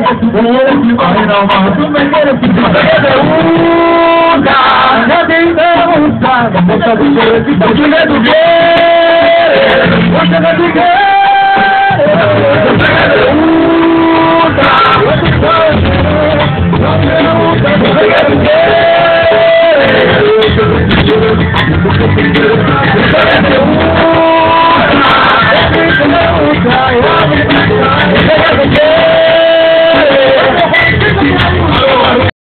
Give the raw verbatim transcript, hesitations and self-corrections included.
Ay, no más, tú me quieres y me gusta. Ya te me gusta. Me gusta tu quieres, tú que tú quieres. Porque tú quieres.